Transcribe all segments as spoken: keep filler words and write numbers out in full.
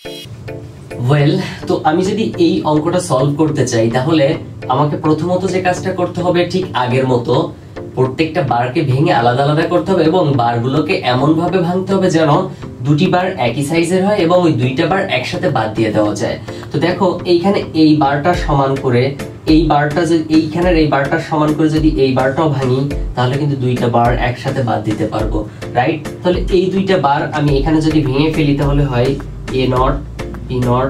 Well, তো আমি যদি এই অঙ্কটা সলভ করতে চাই তাহলে আমাকে প্রথমত যে কাজটা করতে হবে ঠিক আগের মতো প্রত্যেকটা বারকে ভেঙে আলাদা আলাদা করতে হবে এবং বারগুলোকে এমন ভাবে ভাঙতে হবে যেন দুটি বার একই সাইজের হয় এবং ওই দুইটা বার একসাথে বাদ দিয়ে দেওয়া যায়। তো দেখো এইখানে এই বারটা সমান করে এই বারটা যদি এইখানের এই বারটা সমান করে যদি এই বারটাও ভাঙি তাহলে কিন্তু দুইটা বার একসাথে বাদ দিতে পারবো, রাইট? তাহলে এই দুইটা বার আমি এখানে যদি ভেঙে ফেলি তাহলে হয় A not B not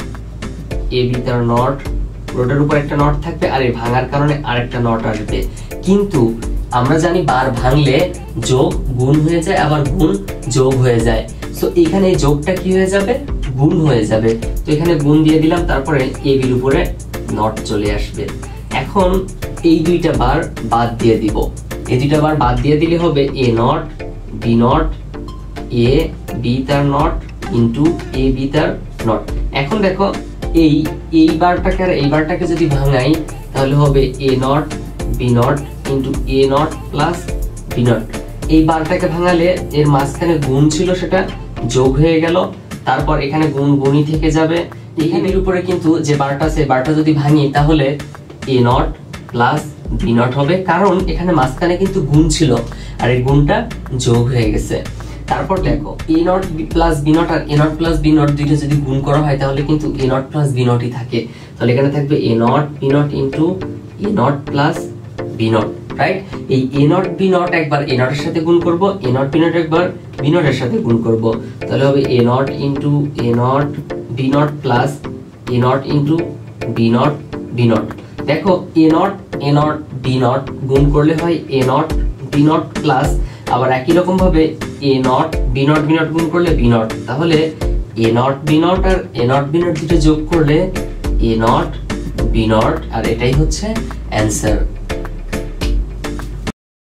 A B তার নট, রোডের উপর একটা নট থাকবে আর এই ভাঙার কারণে আরেকটা নট আসবে। কিন্তু আমরা জানি বার ভাঙলে যোগ গুণ হয়ে যায় আবার গুণ যোগ হয়ে যায়, সো এখানে এই যোগটা কি হয়ে যাবে? গুণ হয়ে যাবে। তো এখানে গুণ দিয়ে দিলাম, তারপরে এ বির উপরে নট চলে আসবে। এখন এই দুইটা বার বাদ দিয়ে দিব, এই দুইটা বার বাদ দিয়ে দিলে হবে A not B not A B তার নট ইন্টু এ বি তার নট। এখন দেখো এই এই বারটাকে আর এই বারটাকে যদি ভাঙাই তাহলে হবে A not B not into A not plus B not. এই বারটাকে ভাঙালে এর মাঝখানে গুণ ছিল সেটা যোগ হয়ে গেল, তারপর এখানে গুণ গুণই থেকে যাবে। এখানের উপরে কিন্তু যে বারটা আছে বারটা যদি ভাঙি তাহলে A not plus B not হবে, কারণ এখানে মাঝখানে কিন্তু গুণ ছিল আর এই গুণটা যোগ হয়ে গেছে। তারপর দেখো A not plus B not আর A not plus B not দুইটা যদি গুণ করা হয় তাহলে কিন্তু এ নট প্লাস বি নটই থাকে। তাহলে এখানে থাকবে A not B not into A not plus B not, right? এই এ নট বি নট একবার এ নট এর সাথে গুণ করব, এ নট বি নট একবার বি নট এর সাথে গুণ করব, তাহলে হবে A not into A not B not plus A not into B not B not. দেখো A not A not B not গুণ করলে হয় A not B not plus আবার একই রকম ভাবে A not B not B not গুণ করলে বি নট, তাহলে এ নট বি নট আর এ নট বি নট দুটো যোগ করলে এ নট বি নট, আর এটাই হচ্ছে অ্যান্সার।